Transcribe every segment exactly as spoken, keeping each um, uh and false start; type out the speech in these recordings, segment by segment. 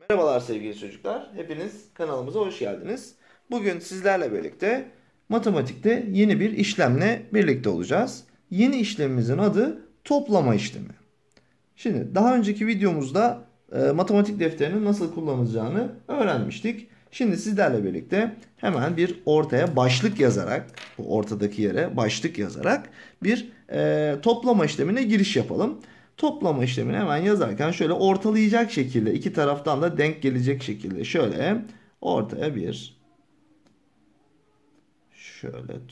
Merhabalar sevgili çocuklar. Hepiniz kanalımıza hoş geldiniz. Bugün sizlerle birlikte matematikte yeni bir işlemle birlikte olacağız. Yeni işlemimizin adı toplama işlemi. Şimdi daha önceki videomuzda e, matematik defterinin nasıl kullanılacağını öğrenmiştik. Şimdi sizlerle birlikte hemen bir ortaya başlık yazarak, bu ortadaki yere başlık yazarak bir e, toplama işlemine giriş yapalım. Toplama işlemini hemen yazarken şöyle ortalayacak şekilde, iki taraftan da denk gelecek şekilde şöyle ortaya bir şöyle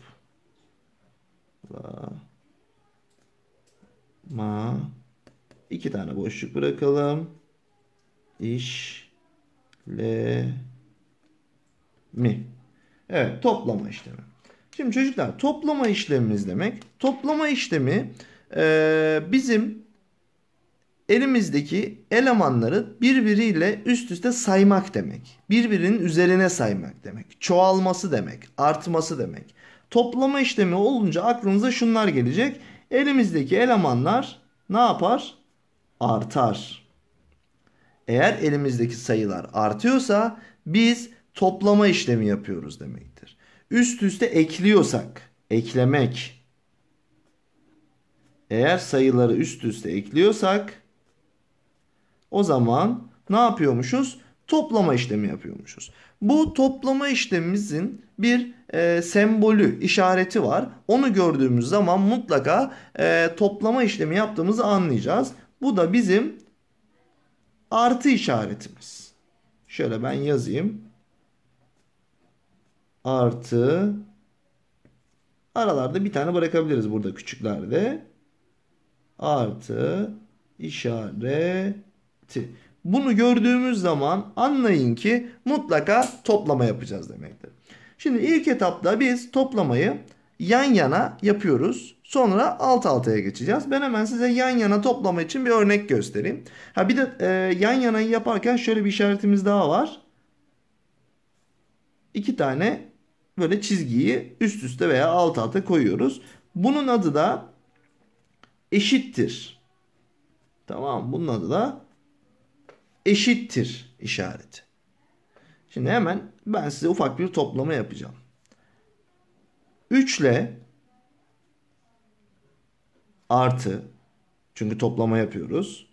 toplama, iki tane boşluk bırakalım. İşlemi. Evet, toplama işlemi. Şimdi çocuklar, toplama işlemimiz demek. Toplama işlemi e, bizim elimizdeki elemanları birbiriyle üst üste saymak demek. Birbirinin üzerine saymak demek. Çoğalması demek. Artması demek. Toplama işlemi olunca aklınıza şunlar gelecek. Elimizdeki elemanlar ne yapar? Artar. Eğer elimizdeki sayılar artıyorsa biz toplama işlemi yapıyoruz demektir. Üst üste ekliyorsak, eklemek. Eğer sayıları üst üste ekliyorsak o zaman ne yapıyormuşuz? Toplama işlemi yapıyormuşuz. Bu toplama işlemimizin bir e, sembolü, işareti var. Onu gördüğümüz zaman mutlaka e, toplama işlemi yaptığımızı anlayacağız. Bu da bizim artı işaretimiz. Şöyle ben yazayım. Artı. Aralarda bir tane bırakabiliriz burada küçüklerde. Artı işareti. Bunu gördüğümüz zaman anlayın ki mutlaka toplama yapacağız demektir. Şimdi ilk etapta biz toplamayı yan yana yapıyoruz. Sonra alt altaya geçeceğiz. Ben hemen size yan yana toplama için bir örnek göstereyim. Ha bir de e, yan yanayı yaparken şöyle bir işaretimiz daha var. İki tane böyle çizgiyi üst üste veya alt alta koyuyoruz. Bunun adı da eşittir. Tamam, bunun adı da eşittir işareti. Şimdi hemen ben size ufak bir toplama yapacağım. üç ile artı, çünkü toplama yapıyoruz,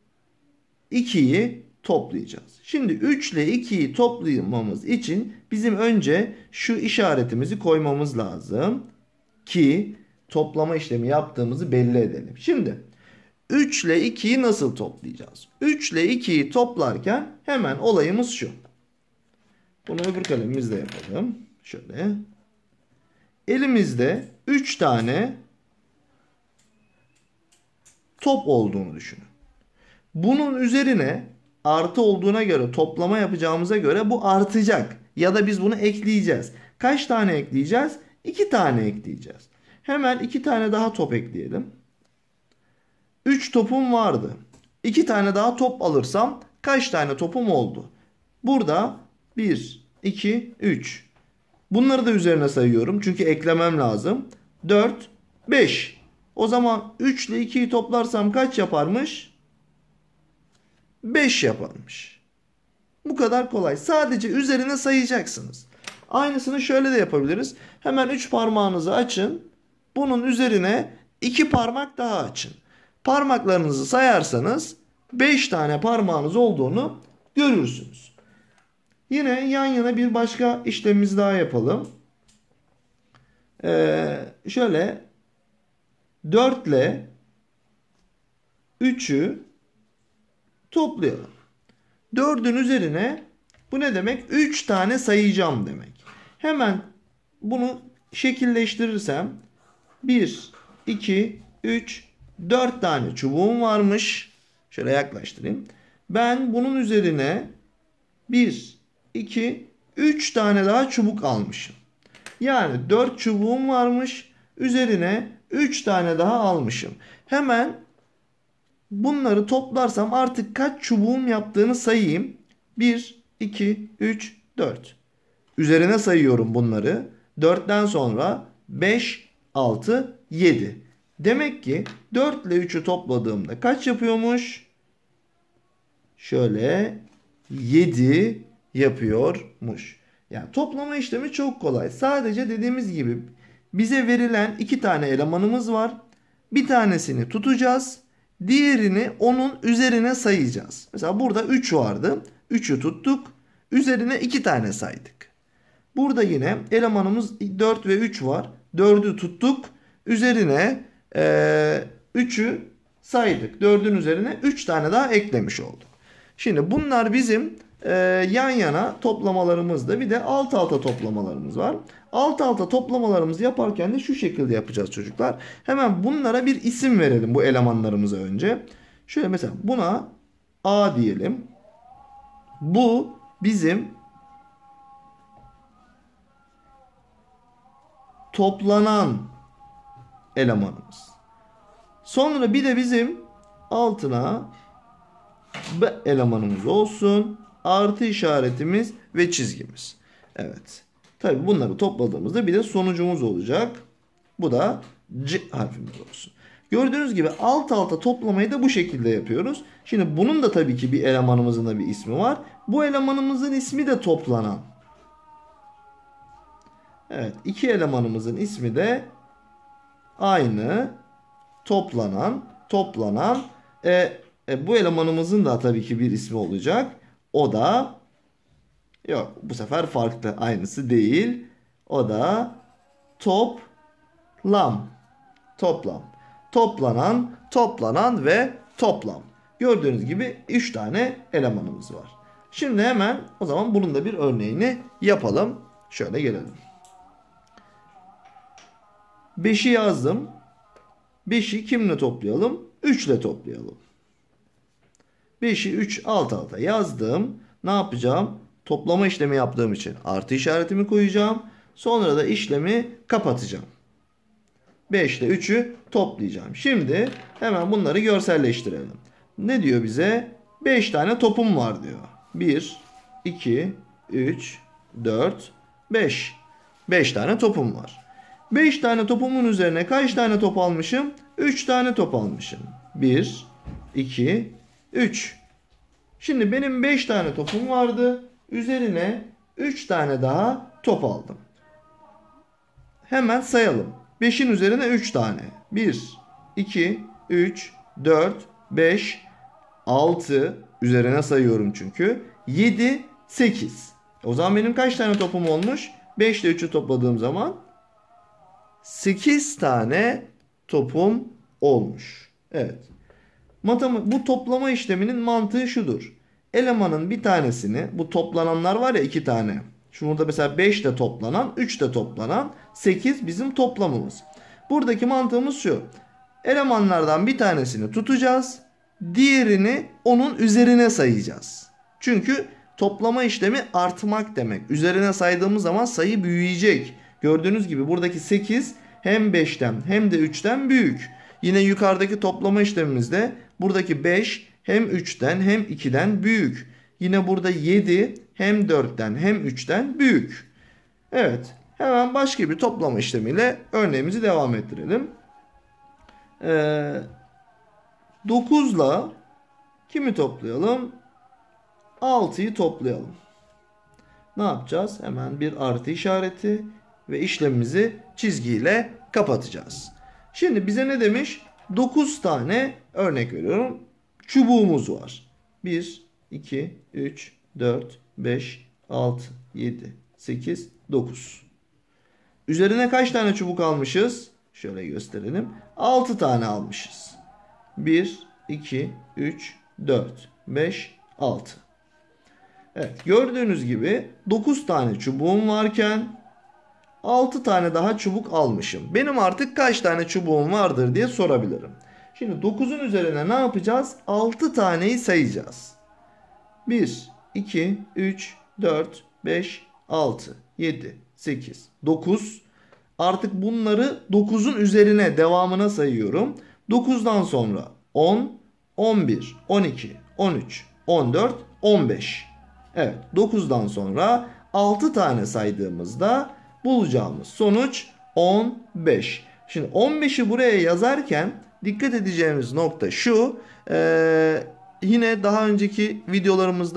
ikiyi toplayacağız. Şimdi üç ile ikiyi toplamamız için bizim önce şu işaretimizi koymamız lazım ki toplama işlemi yaptığımızı belli edelim. Şimdi üç ile ikiyi nasıl toplayacağız? üç ile ikiyi toplarken hemen olayımız şu. Bunu öbür kalemimizle yapalım. Şöyle. Elimizde üç tane top olduğunu düşünün. Bunun üzerine artı olduğuna göre, toplama yapacağımıza göre bu artacak. Ya da biz bunu ekleyeceğiz. Kaç tane ekleyeceğiz? iki tane ekleyeceğiz. Hemen iki tane daha top ekleyelim. üç topum vardı. iki tane daha top alırsam kaç tane topum oldu? Burada bir, iki, üç. Bunları da üzerine sayıyorum. Çünkü eklemem lazım. dört, beş. O zaman üç ile ikiyi toplarsam kaç yaparmış? beş yaparmış. Bu kadar kolay. Sadece üzerine sayacaksınız. Aynısını şöyle de yapabiliriz. Hemen üç parmağınızı açın. Bunun üzerine iki parmak daha açın. Parmaklarınızı sayarsanız beş tane parmağınız olduğunu görürsünüz. Yine yan yana bir başka işlemimizi daha yapalım. Ee, şöyle dört ile üçü toplayalım. dördün üzerine bu ne demek? üç tane sayacağım demek. Hemen bunu şekilleştirirsem bir, iki, üç, dört tane çubuğum varmış. Şöyle yaklaştırayım. Ben bunun üzerine bir, iki, üç tane daha çubuk almışım. Yani dört çubuğum varmış. Üzerine üç tane daha almışım. Hemen bunları toplarsam artık kaç çubuğum yaptığını sayayım. bir, iki, üç, dört. Üzerine sayıyorum bunları. dörtten sonra beş, altı, yedi. Demek ki dört ile üçü topladığımda kaç yapıyormuş? Şöyle yedi yapıyormuş. Yani toplama işlemi çok kolay. Sadece dediğimiz gibi bize verilen iki tane elemanımız var. Bir tanesini tutacağız. Diğerini onun üzerine sayacağız. Mesela burada üç vardı. üçü tuttuk. Üzerine iki tane saydık. Burada yine elemanımız dört ve üç var. dördü tuttuk. Üzerine e, üçü saydık. dördün üzerine üç tane daha eklemiş olduk. Şimdi bunlar bizim e, yan yana toplamalarımızda, bir de alt alta toplamalarımız var. Alt alta toplamalarımızı yaparken de şu şekilde yapacağız çocuklar. Hemen bunlara bir isim verelim bu elemanlarımıza önce. Şöyle mesela buna A diyelim. Bu bizim toplanan elemanımız. Sonra bir de bizim altına B elemanımız olsun. Artı işaretimiz ve çizgimiz. Evet. Tabii bunları topladığımızda bir de sonucumuz olacak. Bu da C harfimiz olsun. Gördüğünüz gibi alt alta toplamayı da bu şekilde yapıyoruz. Şimdi bunun da tabii ki bir elemanımızın da bir ismi var. Bu elemanımızın ismi de toplanan. Evet, iki elemanımızın ismi de aynı. Toplanan, toplanan. E, e, bu elemanımızın da tabii ki bir ismi olacak. O da yok, bu sefer farklı, aynısı değil. O da toplam. Toplam. Toplanan, toplanan ve toplam. Gördüğünüz gibi üç tane elemanımız var. Şimdi hemen o zaman bunun da bir örneğini yapalım. Şöyle gelelim. beşi yazdım. beşi kimle toplayalım? üç ile toplayalım. beşi üç alt alta yazdım. Ne yapacağım? Toplama işlemi yaptığım için artı işaretimi koyacağım. Sonra da işlemi kapatacağım. beş ile üçü toplayacağım. Şimdi hemen bunları görselleştirelim. Ne diyor bize? beş tane topum var diyor. bir, iki, üç, dört, beş. beş tane topum var. beş tane topumun üzerine kaç tane top almışım? üç tane top almışım. bir, iki, üç. Şimdi benim beş tane topum vardı. Üzerine üç tane daha top aldım. Hemen sayalım. beşin üzerine üç tane. bir, iki, üç, dört, beş, altı. Üzerine sayıyorum çünkü. yedi, sekiz. O zaman benim kaç tane topum olmuş? beş ile üçü topladığım zaman sekiz tane topum olmuş. Evet. Bu toplama işleminin mantığı şudur. Elemanın bir tanesini, bu toplananlar var ya iki tane. Şurada mesela beş de toplanan, üç de toplanan, sekiz bizim toplamımız. Buradaki mantığımız şu. Elemanlardan bir tanesini tutacağız. Diğerini onun üzerine sayacağız. Çünkü toplama işlemi artmak demek. Üzerine saydığımız zaman sayı büyüyecek. Gördüğünüz gibi buradaki sekiz hem beşten hem de üçten büyük. Yine yukarıdaki toplama işlemimizde buradaki beş hem üçten hem ikiden büyük. Yine burada yedi hem dörtten hem üçten büyük. Evet. Hemen başka bir toplama işlemiyle örneğimizi devam ettirelim. Ee, dokuzla kimi toplayalım? altıyı toplayalım. Ne yapacağız? Hemen bir artı işareti ve işlemimizi çizgiyle kapatacağız. Şimdi bize ne demiş? dokuz tane örnek veriyorum. Çubuğumuz var. bir, iki, üç, dört, beş, altı, yedi, sekiz, dokuz. Üzerine kaç tane çubuk almışız? Şöyle gösterelim. altı tane almışız. bir, iki, üç, dört, beş, altı. Evet, gördüğünüz gibi dokuz tane çubuğum varken altı tane daha çubuk almışım. Benim artık kaç tane çubuğum vardır diye sorabilirim. Şimdi dokuzun üzerine ne yapacağız? altı taneyi sayacağız. bir, iki, üç, dört, beş, altı, yedi, sekiz, dokuz. Artık bunları dokuzun üzerine devamına sayıyorum. dokuzdan sonra on, on bir, on iki, on üç, on dört, on beş. Evet, dokuzdan sonra altı tane saydığımızda bulacağımız sonuç on beş. Şimdi on beşi buraya yazarken dikkat edeceğimiz nokta şu. Ee, yine daha önceki videolarımızda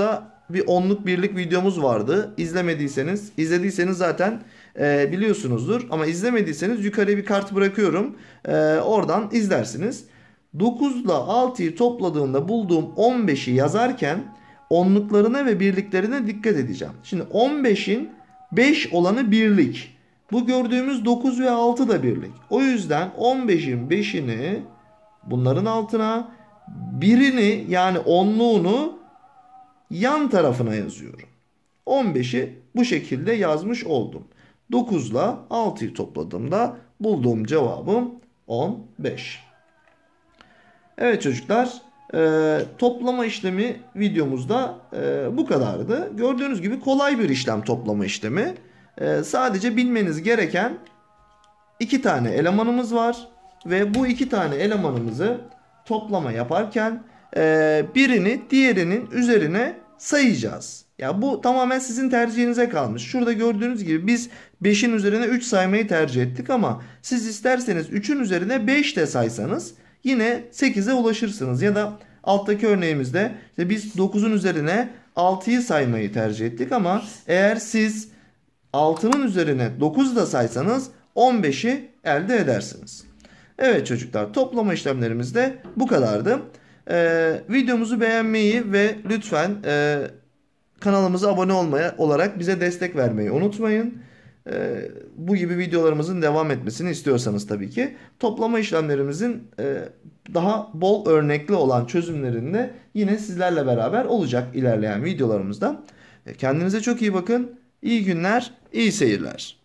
bir onluk birlik videomuz vardı. İzlemediyseniz, izlediyseniz zaten e, biliyorsunuzdur. Ama izlemediyseniz yukarıya bir kart bırakıyorum. E, oradan izlersiniz. dokuz ile altıyı topladığımda bulduğum on beşi yazarken onluklarına ve birliklerine dikkat edeceğim. Şimdi on beşin beş olanı birlik. Bu gördüğümüz dokuz ve altı da birlik. O yüzden on beşin beşini bunların altına, birini yani onluğunu yan tarafına yazıyorum. on beşi bu şekilde yazmış oldum. dokuz ile altıyı topladığımda bulduğum cevabım on beş. Evet çocuklar, e, toplama işlemi videomuzda e, bu kadardı. Gördüğünüz gibi kolay bir işlem toplama işlemi. E, sadece bilmeniz gereken iki tane elemanımız var. Ve bu iki tane elemanımızı toplama yaparken e, birini diğerinin üzerine sayacağız. Ya bu tamamen sizin tercihinize kalmış. Şurada gördüğünüz gibi biz beşin üzerine üç saymayı tercih ettik ama siz isterseniz üçün üzerine beş de saysanız yine sekize ulaşırsınız. Ya da alttaki örneğimizde işte biz dokuzun üzerine altıyı saymayı tercih ettik ama eğer siz altının üzerine dokuz da saysanız on beşi elde edersiniz. Evet çocuklar, toplama işlemlerimiz de bu kadardı. Ee, videomuzu beğenmeyi ve lütfen e, kanalımıza abone olmaya olarak bize destek vermeyi unutmayın. Ee, bu gibi videolarımızın devam etmesini istiyorsanız tabii ki. Toplama işlemlerimizin e, daha bol örnekli olan çözümlerinde yine sizlerle beraber olacak ilerleyen videolarımızda. Kendinize çok iyi bakın. İyi günler, iyi seyirler.